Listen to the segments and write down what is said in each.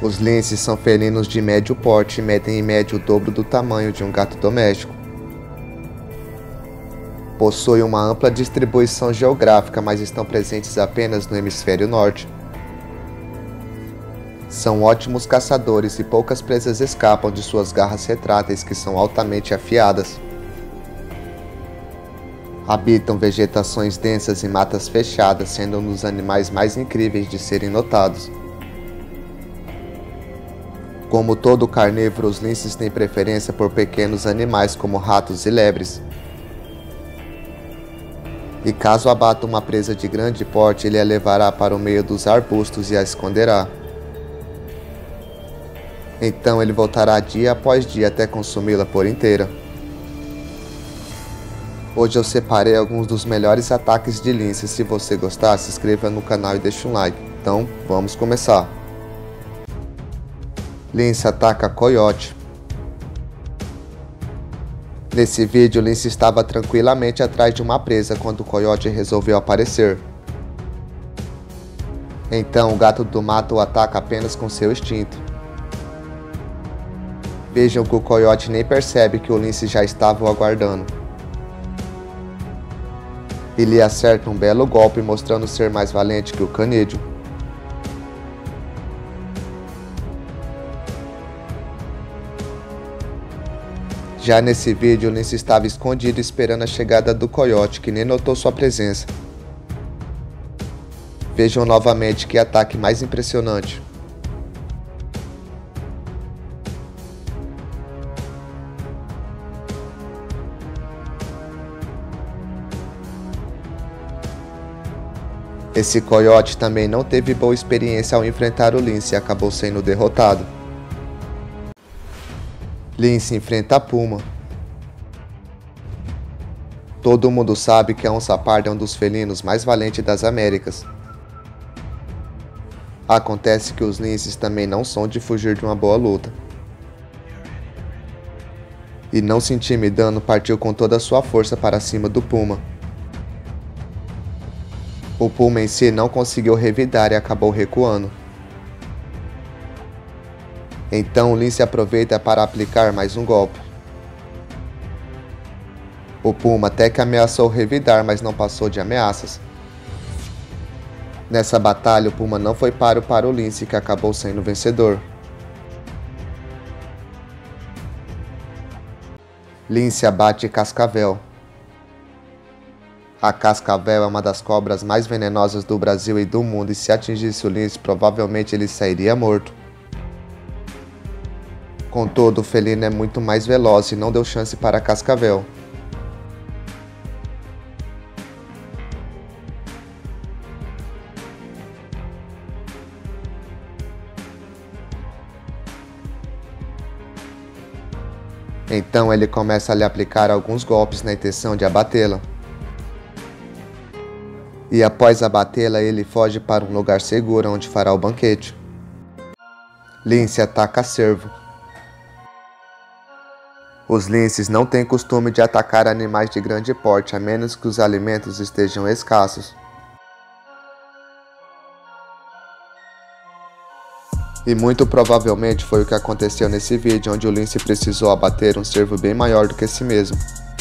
Os linces são felinos de médio porte e medem em média o dobro do tamanho de um gato doméstico. Possuem uma ampla distribuição geográfica, mas estão presentes apenas no hemisfério norte. São ótimos caçadores e poucas presas escapam de suas garras retráteis, que são altamente afiadas. Habitam vegetações densas e matas fechadas, sendo um dos animais mais incríveis de serem notados. Como todo carnívoro, os linces têm preferência por pequenos animais como ratos e lebres. E caso abata uma presa de grande porte, ele a levará para o meio dos arbustos e a esconderá. Então ele voltará dia após dia até consumi-la por inteira. Hoje eu separei alguns dos melhores ataques de lince. Se você gostar, se inscreva no canal e deixe um like. Então, vamos começar. Lince ataca coiote. Nesse vídeo, o lince estava tranquilamente atrás de uma presa quando o coiote resolveu aparecer. Então o gato do mato o ataca apenas com seu instinto. Vejam que o coiote nem percebe que o lince já estava o aguardando. Ele acerta um belo golpe, mostrando ser mais valente que o canídeo. Já nesse vídeo, o lince estava escondido esperando a chegada do coiote, que nem notou sua presença. Vejam novamente que ataque mais impressionante. Esse coiote também não teve boa experiência ao enfrentar o lince e acabou sendo derrotado. Lince enfrenta a puma. Todo mundo sabe que a onça parda é um dos felinos mais valentes das Américas. Acontece que os linces também não são de fugir de uma boa luta. E não se intimidando, partiu com toda a sua força para cima do puma. O puma em si não conseguiu revidar e acabou recuando. Então o lince aproveita para aplicar mais um golpe. O puma até que ameaçou revidar, mas não passou de ameaças. Nessa batalha, o puma não foi páreo para o lince, que acabou sendo vencedor. Lince abate cascavel. A cascavel é uma das cobras mais venenosas do Brasil e do mundo, e se atingisse o lince, provavelmente ele sairia morto. Contudo, o felino é muito mais veloz e não deu chance para a cascavel. Então ele começa a lhe aplicar alguns golpes na intenção de abatê-la. E após abatê-la, ele foge para um lugar seguro onde fará o banquete. Lince ataca cervo. Os linces não têm costume de atacar animais de grande porte, a menos que os alimentos estejam escassos. E muito provavelmente foi o que aconteceu nesse vídeo, onde o lince precisou abater um cervo bem maior do que si mesmo.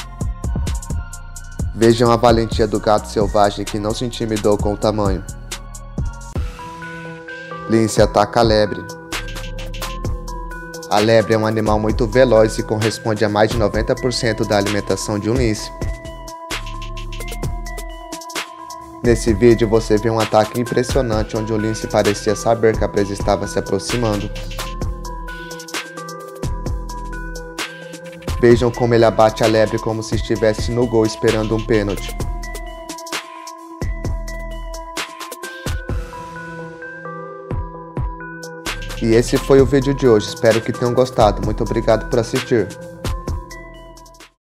Vejam a valentia do gato selvagem, que não se intimidou com o tamanho. Lince ataca a lebre. A lebre é um animal muito veloz e corresponde a mais de 90% da alimentação de um lince. Nesse vídeo você vê um ataque impressionante, onde o lince parecia saber que a presa estava se aproximando. Vejam como ele abate a lebre como se estivesse no gol esperando um pênalti. E esse foi o vídeo de hoje, espero que tenham gostado. Muito obrigado por assistir.